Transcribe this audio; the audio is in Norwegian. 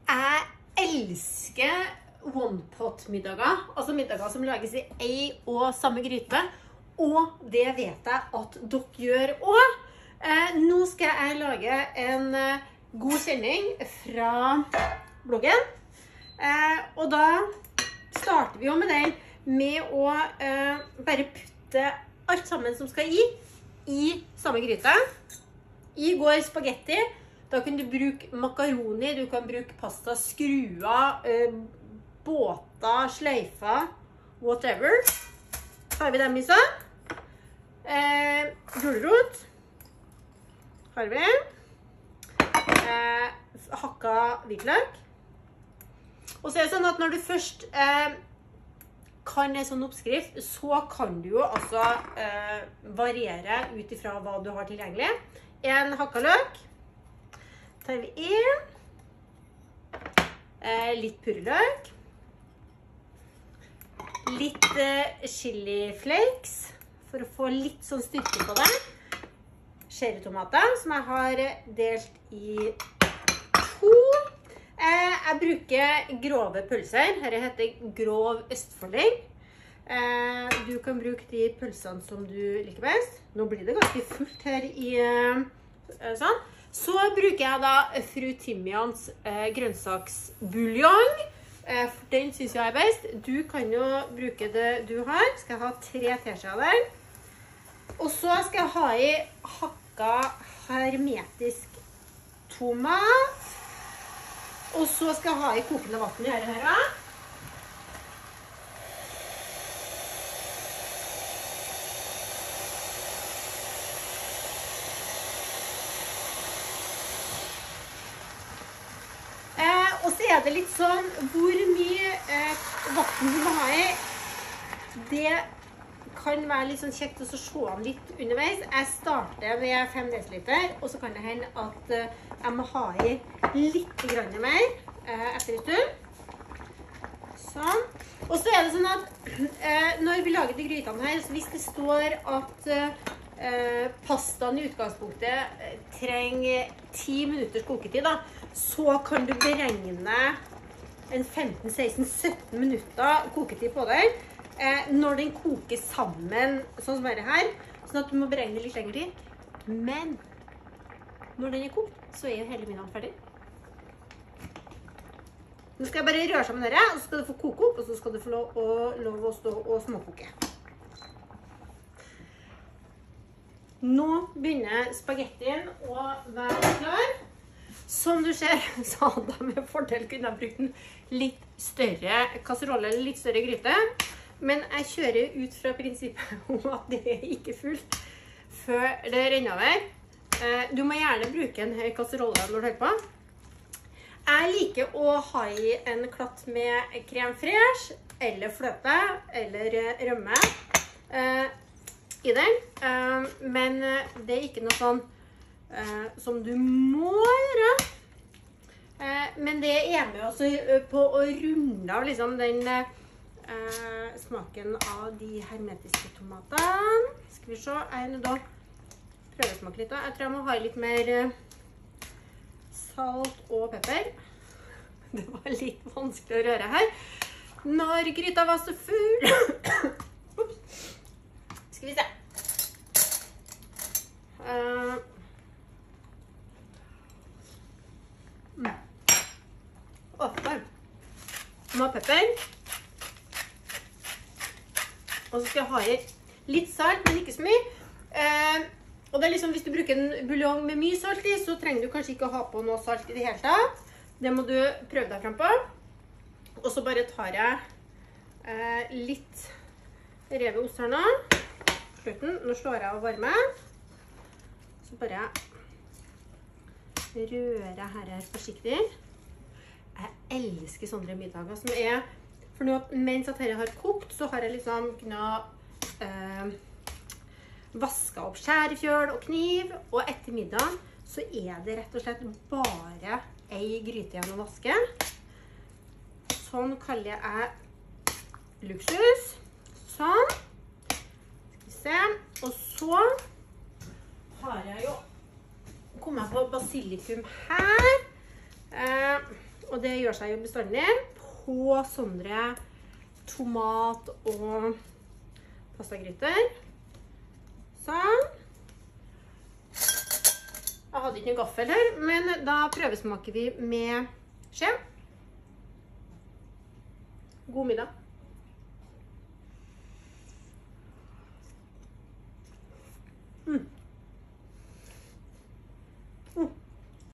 Jeg elsker one-pot-middager, altså middager som lages i en og samme gryte, og det vet jeg at dere gjør også. Nå skal jeg lage en god kjenning fra bloggen, og da starter vi jo med den med å bare putte alt sammen som skal i samme gryte. I går spagetti. Da kan du bruke makaroni, du kan bruke pasta, skruer, båter, sløyfer, whatever. Har vi dem i sånn. Gulrot. Har vi. Hakka hvitløk. Og så er det sånn at når du først kan en sånn oppskrift, så kan du jo altså variere ut ifra hva du har tilgjengelig. En hakka løk. Tar vi inn litt purreløk, litt chili flakes for å få litt sånn styrke på det, cherrytomater som jeg har delt i 2. Jeg bruker grove pølser, dette heter grov østfolding. Du kan bruke de pølsene som du liker best. Nå blir det ganske fullt her i sånn. Så bruker jeg da Fru Timians grønnsaksbuljong. Den synes jeg best. Du kan jo bruke det du har. Skal jeg ha 3 teskjeer der. Og så skal jeg ha i hakka hermetisk tomat. Og så skal jeg ha i kokende vann i her da. Og så er det litt sånn, hvor mye vann du må ha i, det kan være litt sånn kjekt å se an litt underveis. Jeg starter med 5 dl, og så kan det hende at jeg må ha i litt grann mer etter en stund. Sånn. Og så er det sånn at når vi lager de grytene her, så hvis det står at pastaen i utgangspunktet trenger 10 minutters koketid da, så kan du beregne en 15, 16, 17 minutter koketid på den når den koker sammen, sånn som dette her, sånn at du må beregne litt lengre tid. Men når den er kokt, så er jo hele middagen ferdig. Nå skal jeg bare røre sammen dette, og så skal du få koke opp, og så skal du få lov å stå og småkoke. Nå begynner spagettien å være klar. Som du ser, så hadde jeg med fordel kunne ha brukt en litt større kasserolle eller litt større gryte. Men jeg kjører ut fra prinsippet om at det er ikke fullt før det renner over. Du må gjerne bruke en høy kasserolle når du holder på. Jeg liker å ha i en klatt med crème fraîche, eller fløte, eller rømme i den. Men det er ikke noe sånn som du må gjøre. Men det er med også på å runde av liksom den smaken av de hermetiske tomatene. Skal vi se, jeg nå da prøver å smake litt da. Jeg tror jeg må ha litt mer salt og pepper. Det var litt vanskelig å røre her når gryta var så full. Skal vi se. Nå har pepper. Og så skal jeg ha i litt salt, men ikke så mye. Og det er liksom, hvis du bruker en buljong med mye salt i, så trenger du kanskje ikke å ha på noe salt i det hele tatt. Det må du prøve deg frem på. Og så bare tar jeg litt revet ost her nå. Slutten. Nå slår jeg av varme. Så bare rører jeg her forsiktig. Jeg elsker sånne middager som er, for nå, mens at dette har kokt, så har jeg liksom kunnet vasket opp skjærefjøl og kniv, og etter middagen så er det rett og slett bare ei gryte igjen å vaske. Sånn kaller jeg luksus. Sånn. Skal vi se. Og så har jeg jo kommet på basilikum her. Og og det gjør seg jo bestandig på sånne tomat- og pastagryter. Sånn. Jeg hadde ikke noen gaffel her, men da prøvesmaker vi med skje. God middag.